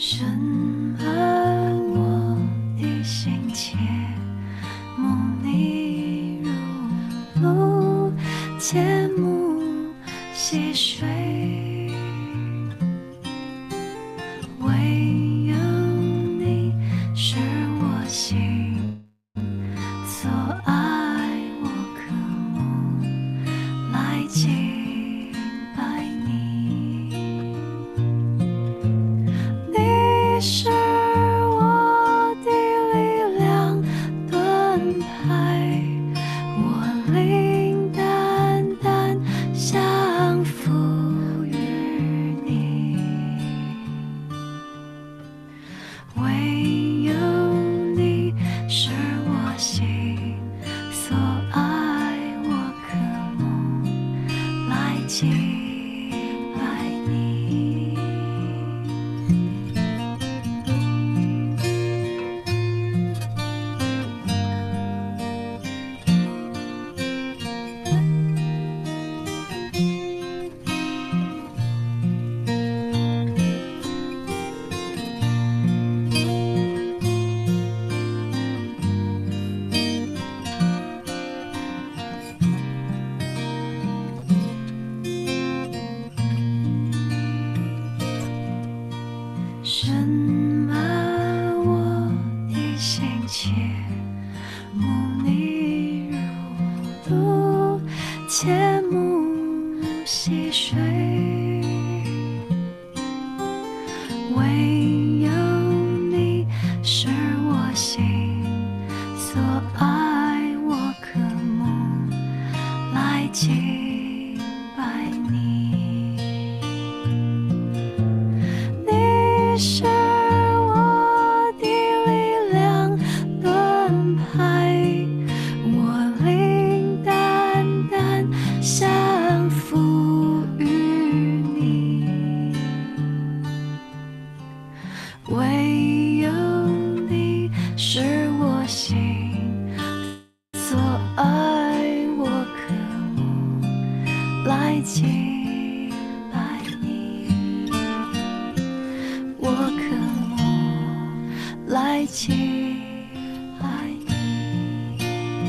深埋我的心切，慕你如露，切慕溪水。唯有你是我心所爱，我渴慕来敬拜你。你是我的力量盾牌，我灵单单降服于你。唯有你是我心所爱，我渴慕来敬拜你。深埋我的心切，慕你如露，切慕溪水。唯有你是我心所爱，我渴慕来敬拜你。你是我的力量盾牌，我灵单单降服于你。唯有你是我心所爱，我渴慕来敬拜你。我渴慕来敬拜你。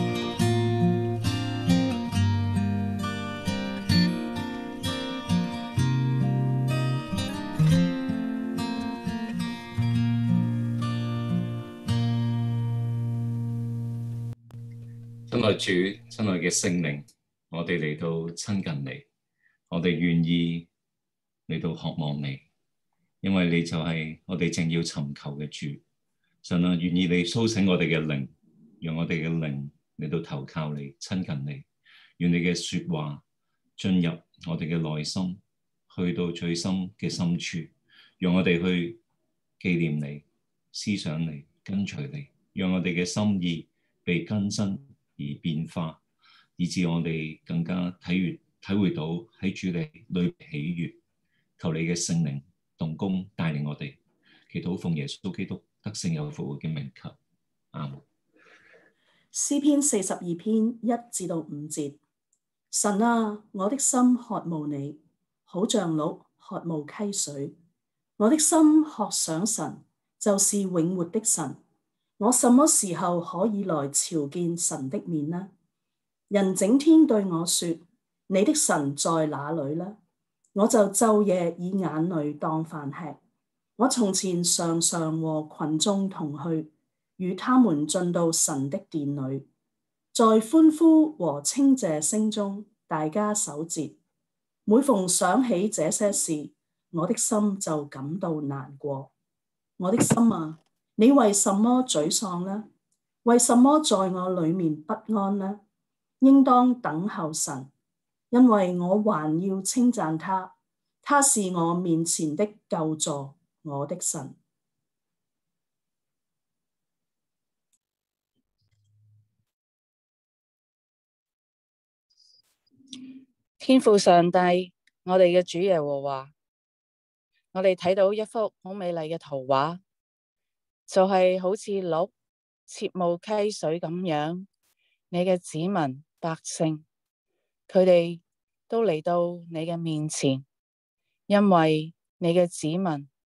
親愛主，親愛嘅聖靈，我哋嚟到親近你，我哋願意嚟到渴望你，因為你就係我哋正要尋求嘅主。神啊，願意你甦醒我哋嘅靈，讓我哋嘅靈嚟到投靠你，親近你。願你嘅說話進入我哋嘅內心，去到最深嘅深處，讓我哋去紀念你、思想你、跟隨你，讓我哋嘅心意被更新而變化，以致我哋更加體會到喺主你裏喜悅。求你嘅聖靈動工帶領我哋，祈禱奉耶穌基督得勝有復活嘅名求，阿門。 詩篇42篇1至5節：神啊，我的心渴慕你，好像鹿渴慕溪水。我的心渴想神，就是永活的神。我什麼時候可以來朝見神的面呢？人整天對我說：你的神在哪裏呢？我就晝夜以眼淚當飯吃。我從前常常和群眾同去，與他們進到神的殿裏，在歡呼和稱謝聲中，大家守節。每逢想起這些事，我的心就感到難過。我的心啊，你為什麼沮喪呢？為什麼在我裏面不安呢？應當等候神，因為我還要稱讚他，他是我面前的救助，我的神。 天父上帝，我哋嘅主耶和華，我哋睇到一幅好美麗嘅圖畫，就係好似鹿切慕溪水咁樣。你嘅子民百姓，佢哋都嚟到你嘅面前，因為你嘅子民，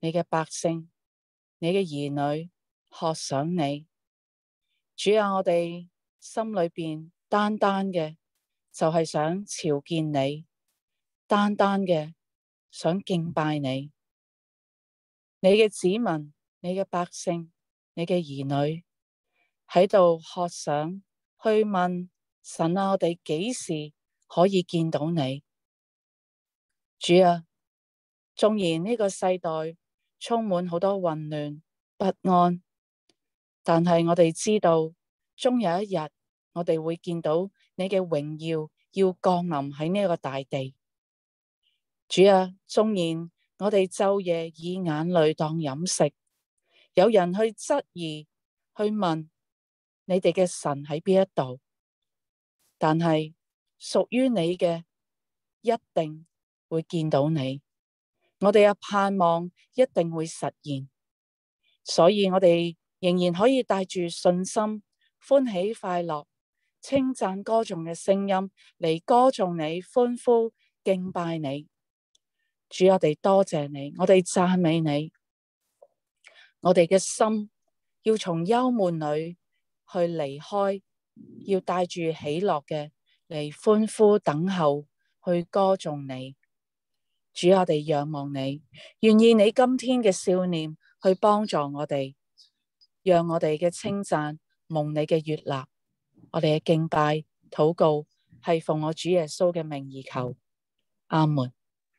你嘅百姓，你嘅兒女渴想你。主啊，我哋心裏邊單單嘅就係想朝見你，單單嘅想敬拜你。你嘅子民，你嘅百姓，你嘅兒女喺度渴想去問神啊，我哋幾時可以見到你？主啊，縱然呢個世代充滿好多混亂不安，但係我哋知道終有一日我哋會見到你嘅榮耀要降臨喺呢個大地。主啊，縱然我哋晝夜以眼淚當飲食，有人去質疑去問你哋嘅神喺邊一度，但係屬於你嘅一定會見到你，我哋嘅盼望一定會實現，所以我哋仍然可以帶住信心、歡喜快樂、稱讚歌頌嘅聲音嚟歌頌你、歡呼敬拜你。主，我哋多謝你，我哋讚美你，我哋嘅心要從憂悶裏去離開，要帶住喜樂嘅嚟歡呼等候，去歌頌你。主，我哋仰望你，願意你今天嘅笑臉去幫助我哋，讓我哋嘅稱讚蒙你嘅悅納。我哋嘅敬拜禱告係奉我主耶穌嘅名而求，阿門。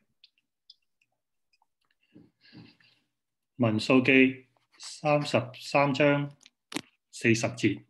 民數記33章40節。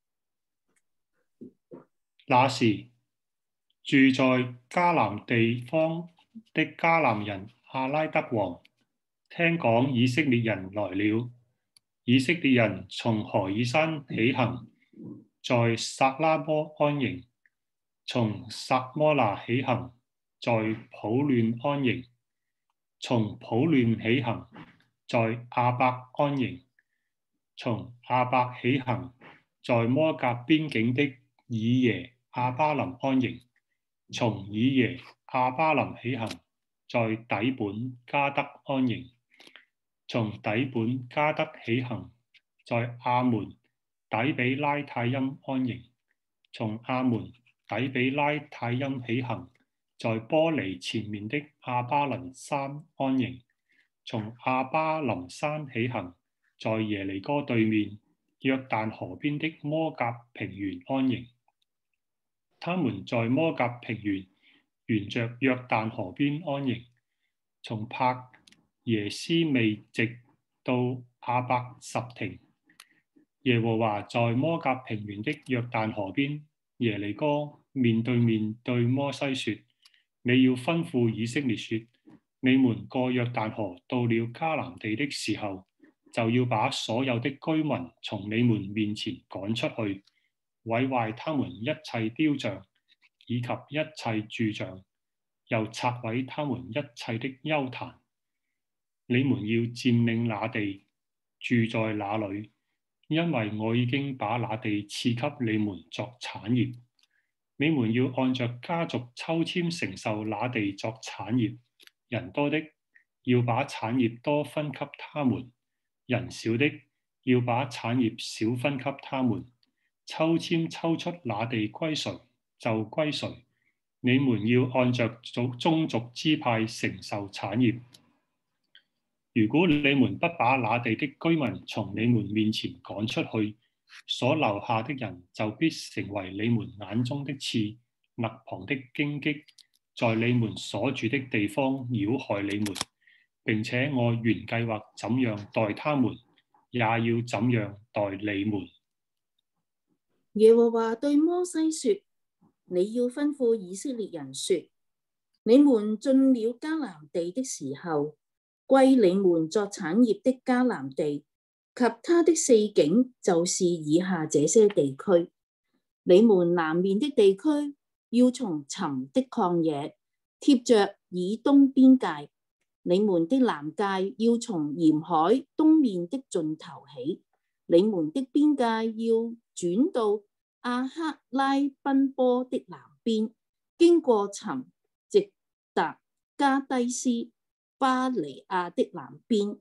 那時，住在迦南地方的迦南人亞拉德王聽講以色列人來了，以色列人從何珥山起行，在撒拉摩安營；從撒摩拿起行，在普亂安營；從普亂起行，在亞伯安營；從亞伯起行，在摩甲邊境的以耶亞巴琳安營；從以耶亞巴琳起行，在底本加得安營；從底本加得起行，在亞門底比拉太陰安營；從亞門底比拉太陰起行，在波尼前面的亞巴倫山安營；從亞巴琳山起行，在耶利哥對面約旦河邊的摩甲平原安營。他們在摩甲平原沿着約旦河邊安營，從伯耶斯未直到亞伯十亭。耶和華在摩甲平原的約旦河邊耶利哥面對面對摩西說：你要吩咐以色列說，你們過約旦河到了迦南地的時候，就要把所有的居民從你們面前趕出去，毀壞他們一切雕像以及一切柱像，又拆毀他們一切的邱壇。你們要佔領那地，住在那裏，因為我已經把那地賜給你們作產業。你們要按着家族抽籤承受那地作產業，人多的要把產業多分給他們，人少的要把產業少分給他們。抽籤抽出那地歸誰就歸誰。你們要按着宗族支派承受產業。如果你們不把那地的居民從你們面前趕出去，所留下的人就必成為你們眼中的刺，肋旁的荊棘，在你們所住的地方擾害你們。並且我原計劃怎樣待他們，也要怎樣待你們。 耶和華對摩西說：你要吩咐以色列人說，你們進了迦南地的時候，歸你們作產業的迦南地及他的四境，就是以下這些地區。你們南面的地區要從尋的曠野貼着以東邊界，你們的南界要從鹽海東面的盡頭起，你們的邊界要轉到亞克拉賓坡的南邊，經過尋，直達加低斯巴尼亞的南邊，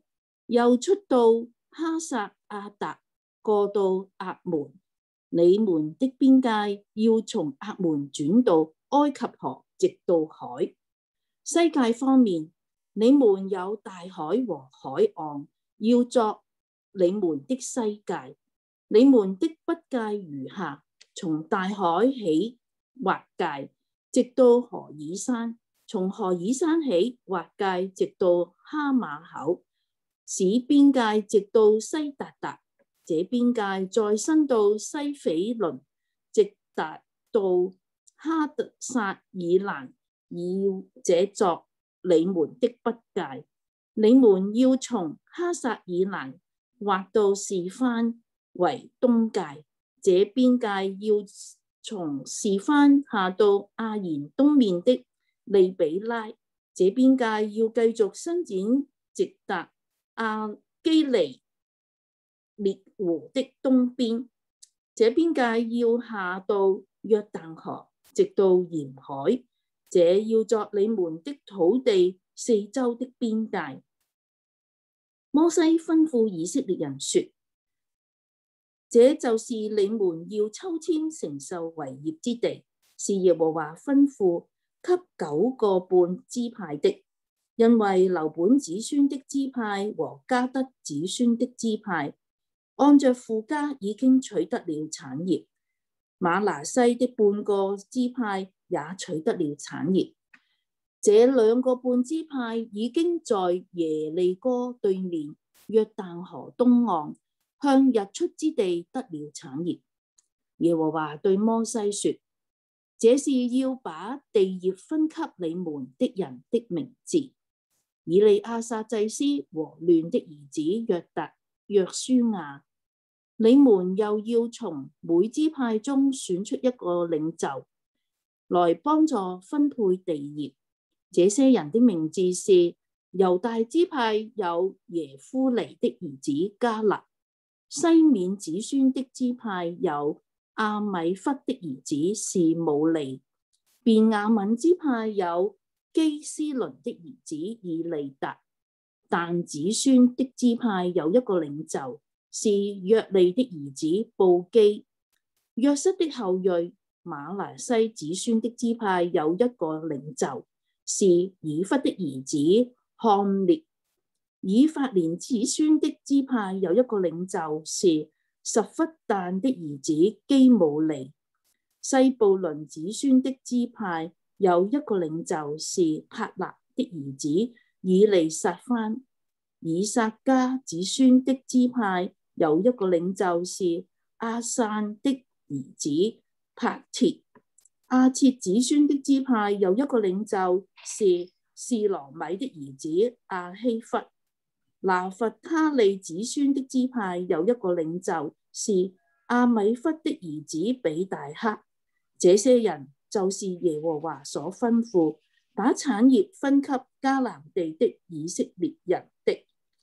又出到哈薩亞達，過到亞門。你們的邊界要從亞門轉到埃及河，直到海。西界方面，你們有大海和海岸，要作你們的西界。你們的北界如下：從大海起劃界，直到何珥山；從何珥山起劃界，直到哈馬口，使邊界直到西達達。這邊界再伸到西斐倫，直達到哈特撒以蘭，以這作你們的北界。你們要從哈薩以蘭劃到示番為東界。這邊界要從示番下到亞言東面的利比拉。這邊界要繼續伸展，直達亞基尼烈湖的東邊。這邊界要下到約旦河，直到鹽海。這要作你們的土地四周的邊界。摩西吩咐以色列人說：這就是你們要抽籤承受為業之地，是耶和華吩咐給9個半支派的。因為流本子孫的支派和迦得子孫的支派，按着父家已經取得了產業。瑪拿西的半個支派也取得了產業。這2個半支派已經在耶利哥對面約旦河東岸，向日出之地得了產業。耶和華對摩西說：這是要把地業分給你們的人的名字。以利亞撒祭司和亂的兒子約書亞，你們又要從每支派中選出一個領袖，來幫助分配地業。這些人的名字是：猶大支派有耶夫尼的兒子迦勒；西面子孫的支派有亞米忽的兒子示姆利；便雅憫支派有基斯倫的兒子以利達；但子孫的支派有一個領袖，是約利的兒子布基；約瑟的後裔瑪拿西子孫的支派有一個領袖，是以弗的兒子漢列；以法蓮子孫的支派有一個領袖，是十弗但的兒子基姆利；西布倫子孫的支派有一個領袖，是帕勒的兒子以利撒番；以撒迦子孫的支派有一個領袖，是阿散的兒子帕切；阿切子孫的支派有一個領袖，是示羅米的兒子阿希弗；拿弗他利子孫的支派有一個領袖，是阿米弗的兒子比大克。這些人就是耶和華所吩咐把產業分給迦南地的以色列人的。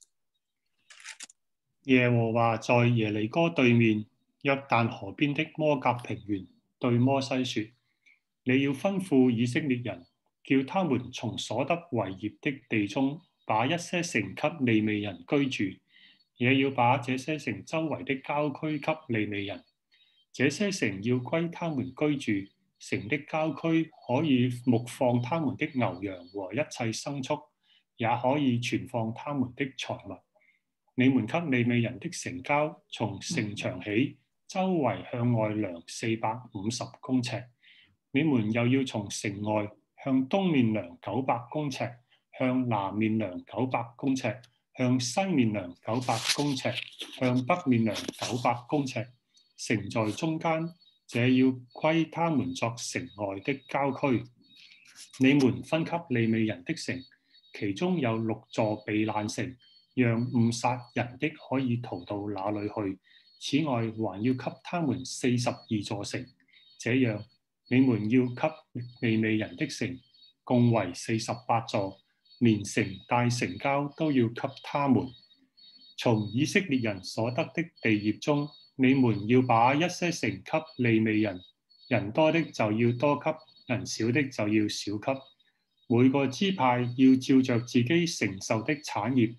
耶和華在耶利哥對面約旦河邊的摩甲平原對摩西說：你要吩咐以色列人，叫他們從所得為業的地中把一些城給利未人居住，也要把這些城周圍的郊區給利未人。這些城要歸他們居住，城的郊區可以牧放他們的牛羊和一切牲畜，也可以存放他們的財物。你們給利未人的城郊，從城牆起，周圍向外量450公尺。你們又要從城外向東面量900公尺，向南面量900公尺，向西面量900公尺，向北面量900公尺。城在中間，這要歸他們作城外的郊區。你們分給利未人的城，其中有6座避難城，讓誤殺人的可以逃到那裏去。此外，還要給他們42座城，這樣你們要給利未人的城共為48座，連城帶城郊都要給他們。從以色列人所得的地業中，你們要把一些城給利未人，人多的就要多給，人少的就要少給。每個支派要照着自己承受的產業，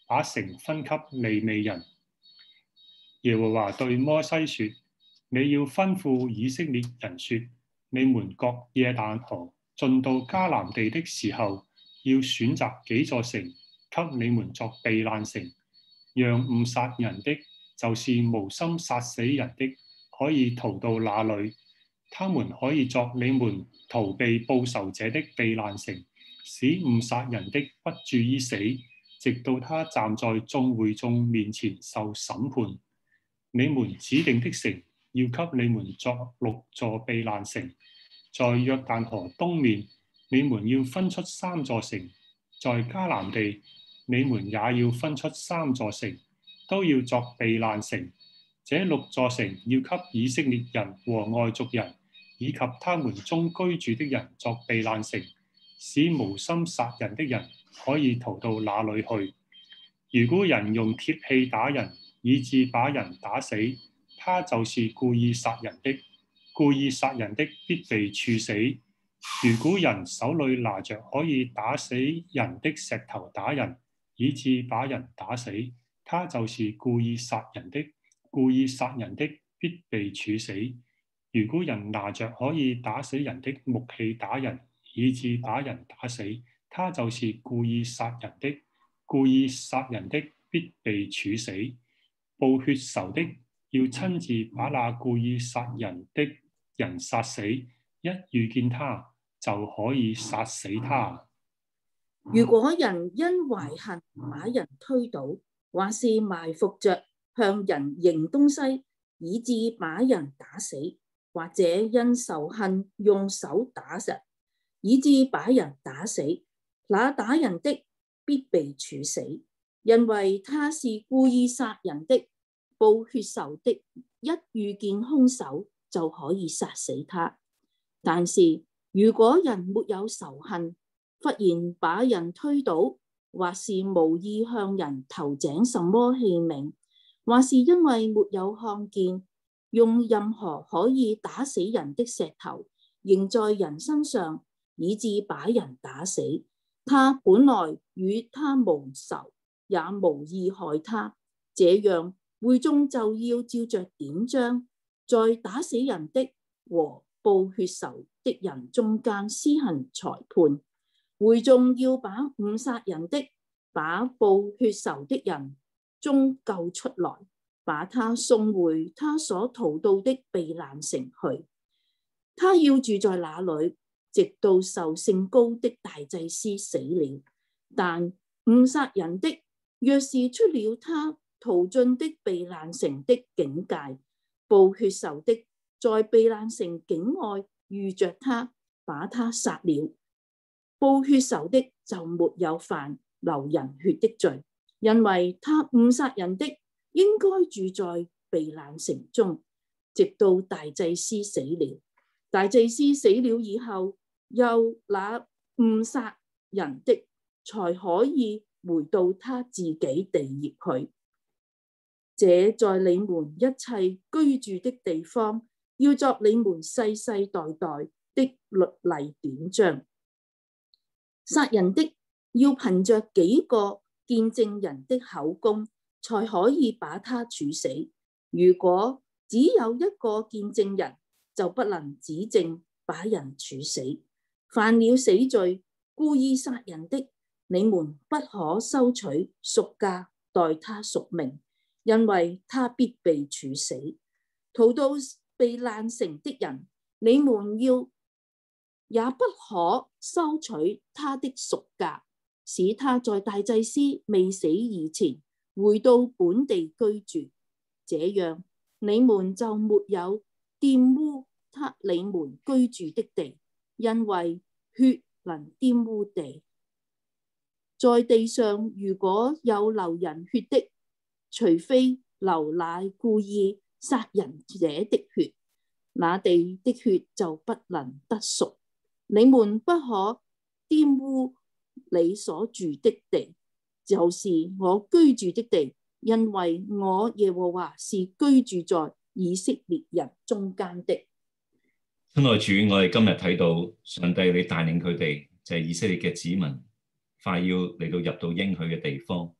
把城分給利未人。耶和華對摩西說：你要吩咐以色列人說，你們各耶但河進到迦南地的時候，要選擇幾座城給你們作避難城，讓誤殺人的，就是無心殺死人的，可以逃到那裏。他們可以作你們逃避報仇者的避難城，使誤殺人的不至於死，直到他站在眾會眾面前受審判。你們指定的城要給你們作6座避難城，在約旦河東面，你們要分出3座城；在迦南地，你們也要分出3座城，都要作避難城。這6座城要給以色列人和外族人，以及他們中居住的人作避難城，使無心殺人的人可以逃到那裏去。如果人用鐵器打人，以致把人打死，他就是故意殺人的。故意殺人的必被處死。如果人手裏拿着可以打死人的石頭打人，以致把人打死，他就是故意殺人的。故意殺人的必被處死。如果人拿着可以打死人的木器打人，以致把人打死，他就是故意殺人的。故意殺人的必被處死。報血仇的要親自把那故意殺人的人殺死，一遇見他就可以殺死他。 如果人因懷恨把人推倒，或是埋伏着向人扔東西，以致把人打死，或者因仇恨用手打人，以致把人打死，那打人的必被處死，因為他是故意殺人的。報血仇的一遇見兇手就可以殺死他。但是如果人沒有仇恨，忽然把人推倒，或是無意向人投擲什麼器皿，或是因為沒有看見，用任何可以打死人的石頭扔在人身上，以致把人打死，他本來與他無仇，也無意害他，這樣會眾就要照着典章，在打死人的和報血仇的人中間施行裁判。會眾要把誤殺人的、把報血仇的人中救出來，把他送回他所逃到的避難城去。他要住在那裏，直到受聖膏的大祭司死了。但誤殺人的，若是出了他逃進的避難城的境界，報血仇的在避難城境外遇着他，把他殺了，報血仇的就沒有犯流人血的罪，因為他誤殺人的應該住在避難城中，直到大祭司死了。大祭司死了以後，又那誤殺人的才可以回到他自己地業去。這在你們一切居住的地方，要作你們世世代代的律例典章。殺人的要憑着幾個見證人的口供，才可以把他處死。如果只有一個見證人，就不能指證把人處死。犯了死罪，故意殺人的，你們不可收取贖價代他贖命，因為他必被處死。逃到避難城的人，你們也不可收取他的贖價，使他在大祭司未死以前回到本地居住，這樣你們就沒有玷污你們居住的地，因為血能玷污地。在地上如果有流人血的，除非流那故意殺人者的血，那地的血就不能得贖。你們不可玷污你所住的地，就是我居住的地，因為我耶和華是居住在以色列人中間的。 親愛主，我哋今日睇到上帝你帶領佢哋，就係以色列嘅子民，快要嚟到入到應許嘅地方，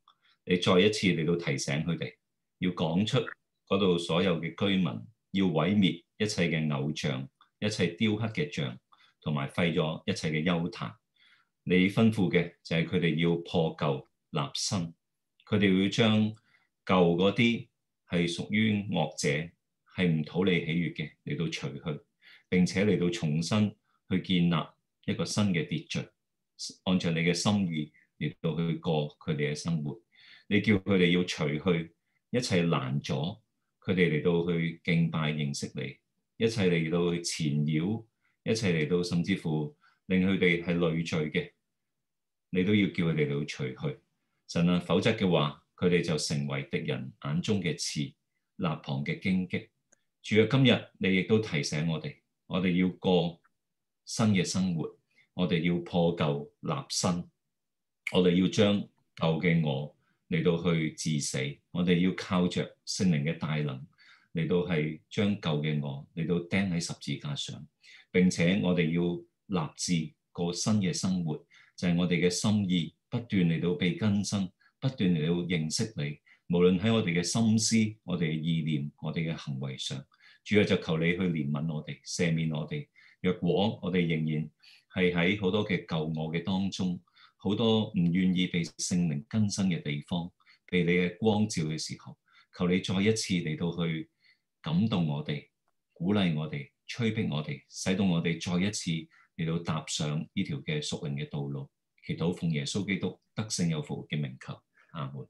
你再一次嚟到提醒佢哋，要趕出嗰度所有嘅居民，要毀滅一切嘅偶像、一切雕刻嘅像，同埋廢咗一切嘅邱壇。你吩咐嘅就係佢哋要破舊立新，佢哋要將舊嗰啲係屬於惡者，係唔討你喜悅嘅嚟到除去，並且嚟到重新去建立一個新嘅秩序，按照你嘅心意嚟到去過佢哋嘅生活。你叫佢哋要除去一切攔阻佢哋嚟到去敬拜認識你，一切嚟到去纏繞，一切嚟到甚至乎令佢哋係累贅嘅，你都要叫佢哋嚟到除去。神啊，否則嘅話，佢哋就成為敵人眼中嘅刺，肋旁嘅荊棘。主啊，今日你亦都提醒我哋要過新嘅生活，我哋要破舊立新，我哋要將舊嘅我嚟到去治死，我哋要靠着聖靈嘅大能嚟到係將舊嘅我嚟到釘喺十字架上，並且我哋要立志過新嘅生活，就係我哋嘅心意不斷嚟到被更新，不斷嚟到認識你，無論喺我哋嘅心思、我哋嘅意念、我哋嘅行為上，主啊，就求你去憐憫我哋，赦免我哋。若果我哋仍然係喺好多嘅舊我嘅當中，好多唔願意被聖靈更新嘅地方，被你嘅光照嘅時候，求你再一次嚟到去感動我哋，鼓勵我哋，催逼我哋，使到我哋再一次嚟到踏上呢條嘅屬靈嘅道路。祈禱奉耶穌基督得勝有福嘅名求，阿門。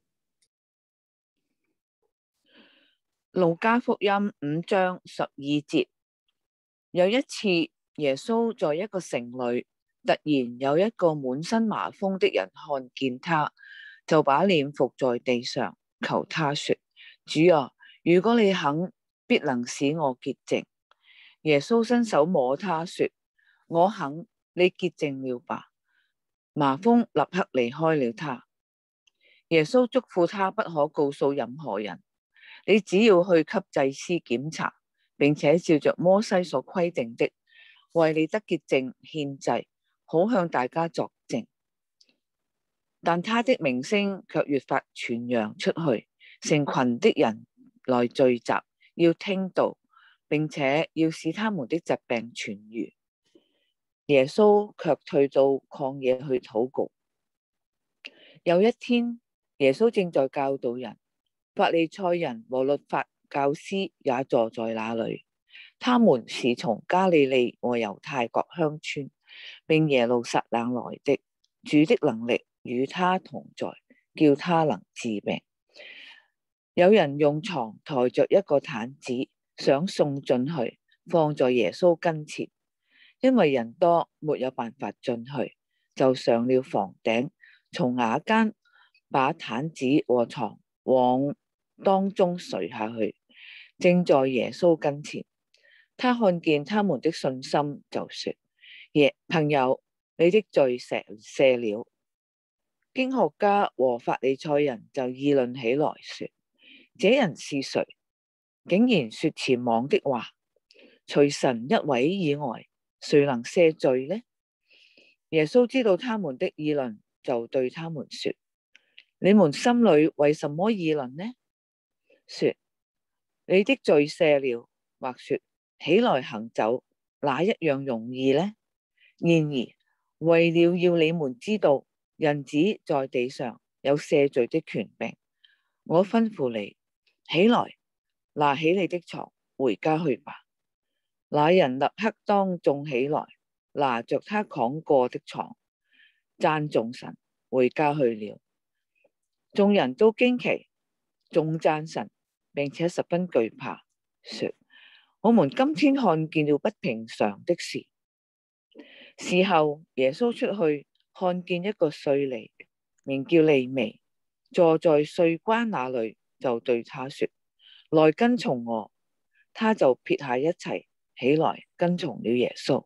路加福音5章12節，有一次耶穌在一個城裏，突然有一個滿身麻風的人看見他，就把臉伏在地上，求他說：主啊，如果你肯，必能使我潔淨。耶穌伸手摸他說：我肯，你潔淨了吧。麻風立刻離開了他。耶穌囑咐他不可告訴任何人，你只要去給祭司檢查，並且照着摩西所規定的，為你得潔淨獻祭，好向大家作證。但他的名聲卻越發傳揚出去，成群的人來聚集，要聽道，並且要使他們的疾病痊癒。耶穌卻退到曠野去禱告。有一天，耶穌正在教導人，法利賽人和律法教師也坐在那裏。他們是從加利利和猶太各鄉村，並耶路撒冷來的。主的能力與他同在，叫他能治病。有人用床抬着一個毯子，想送進去，放在耶穌跟前。因為人多，沒有辦法進去，就上了房頂，從瓦間把毯子和床往當中垂下去，正在耶穌跟前。他看見他們的信心，就說：朋友，你的罪赦了。經學家和法利賽人就議論起來，說：這人是誰？竟然說僭妄的話，除神一位以外，誰能赦罪呢？耶穌知道他們的議論，就對他們說：你們心裏為什麼議論呢？說你的罪赦了，或說起來行走，哪一樣容易呢？然而為了要你們知道人子在地上有赦罪的權柄，我吩咐你起來，拿起你的床回家去吧。那人立刻當眾起來，拿着他扛過的床，讚頌神，回家去了。眾人都驚奇，頌讚神，並且十分懼怕，說：我們今天看見了不平常的事。事後耶穌出去，看見一個稅吏，名叫利未，坐在稅關那裏，就對他說：來跟從我。他就撇下一切，起來跟從了耶穌。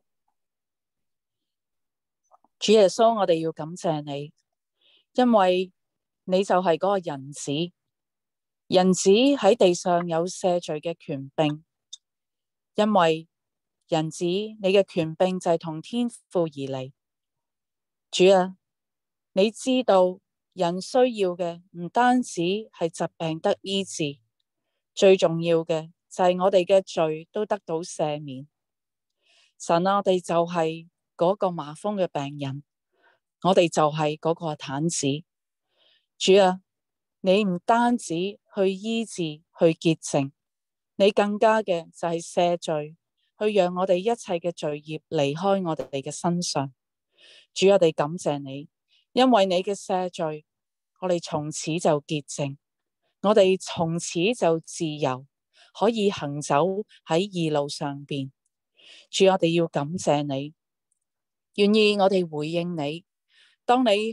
主耶穌，我哋要感謝你，因為你就係嗰個人子，人子喺地上有赦罪嘅權柄，因為人子你嘅權柄就係同天父而嚟。主啊，你知道人需要嘅唔單止係疾病得醫治，最重要嘅就係我哋嘅罪都得到赦免。神啊，我哋就係嗰個麻風嘅病人，我哋就係嗰個癱子。主啊，你唔單止去醫治、去潔淨，你更加嘅就係赦罪，去讓我哋一切嘅罪孽離開我哋嘅身上。主，我哋感謝你，因為你嘅赦罪，我哋從此就潔淨，我哋從此就自由，可以行走喺義路上邊。主，我哋要感謝你，願意我哋回應你。當你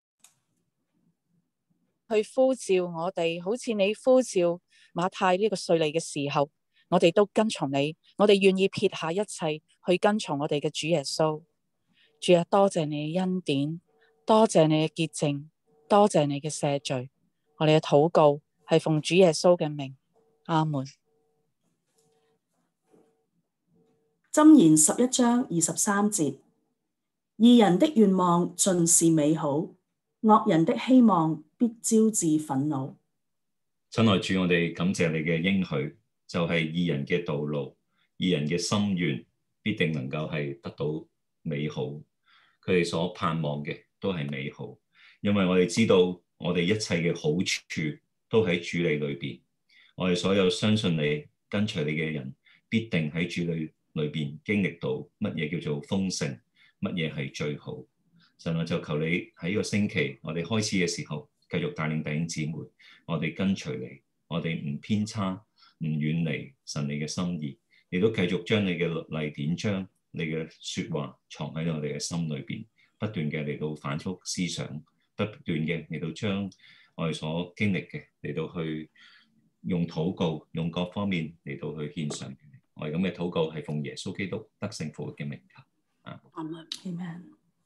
去呼召我哋，好似你呼召馬太呢個稅吏嘅時候，我哋都跟從你，我哋願意撇下一切去跟從我哋嘅主耶穌。主啊，多謝你嘅恩典，多謝你嘅潔淨，多謝你嘅赦罪。我哋嘅禱告係奉主耶穌嘅名，阿門。 箴言11章23節：義人的願望盡是美好，惡人的希望必招致憤怒。 親愛主，我哋感謝你嘅應許，就係義人嘅道路，義人嘅心願必定能夠係得到美好。佢哋所盼望嘅都係美好，因為我哋知道我哋一切嘅好處都喺主你裏邊。我哋所有相信你、跟隨你嘅人，必定喺主你裏邊經歷到乜嘢叫做豐盛，乜嘢係最好。神啊，就求你喺呢個星期我哋開始嘅時候，繼續帶領弟兄姊妹，我哋跟隨你，我哋唔偏差，唔遠離神你嘅心意，亦都繼續將你嘅律例典章、你嘅說話藏喺我哋嘅心裏邊，不斷嘅嚟到反覆思想，不斷嘅嚟到將我哋所經歷嘅嚟到去用禱告，用各方面嚟到去獻上。我哋咁嘅禱告係奉耶穌基督得勝復活嘅名求。 Amen。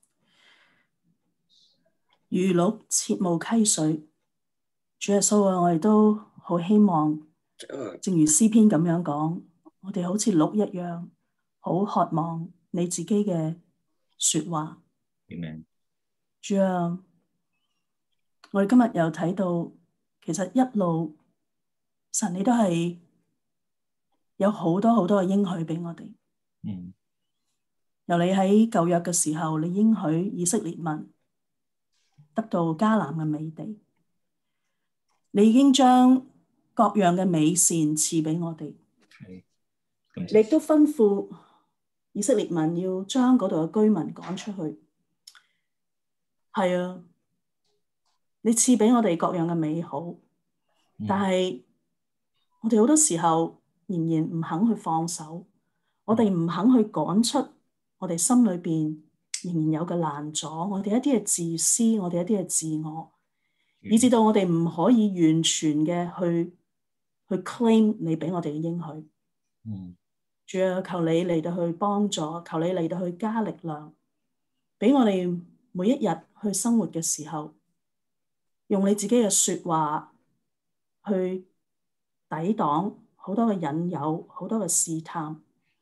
如鹿切慕溪水，主耶穌啊，我哋都好希望，正如詩篇咁樣講，我哋好似鹿一樣，好渴望你自己嘅說話。 Amen。 主啊，我哋今日又睇到，其實一路神你都係有好多好多嘅應許俾我哋。由你喺舊約嘅時候，你應許以色列民得到迦南嘅美地，你已經將各樣嘅美善賜俾我哋。你亦都吩咐以色列民要將嗰度嘅居民趕出去。係啊，你賜俾我哋各樣嘅美好，但係我哋好多時候仍然唔肯去放手，我哋唔肯去趕出我哋心裏邊仍然有嘅攔阻，我哋一啲嘅自私，我哋一啲嘅自我，以至到我哋唔可以完全嘅去 claim 你俾我哋嘅應許。主啊，求你嚟到去幫助，求你嚟到去加力量，俾我哋每一日去生活嘅時候，用你自己嘅說話去抵擋好多嘅引誘，好多嘅試探，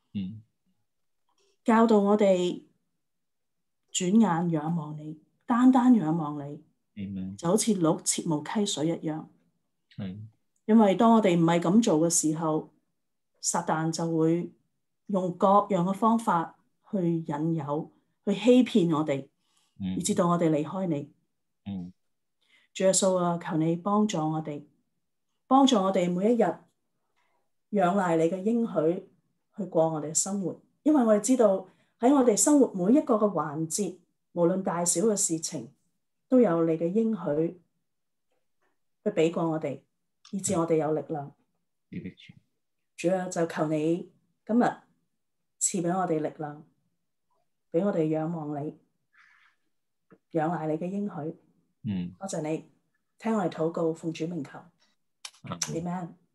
教導我哋轉眼仰望你，單單仰望你，Amen。就好似鹿切慕溪水一樣。因為當我哋唔係咁做嘅時候，撒旦就會用各樣嘅方法去引誘，去欺騙我哋，以至到我哋離開你。主耶穌啊，求你幫助我哋，幫助我哋每一日仰賴你嘅應許去過我哋嘅生活。因為我哋知道喺我哋生活每一個嘅環節，無論大小嘅事情，都有你嘅應許去俾過我哋，以致我哋有力量。主啊，就求你今日賜俾我哋力量，俾我哋仰望你，仰賴你嘅應許。多謝你聽我哋禱告，奉主名求。Amen。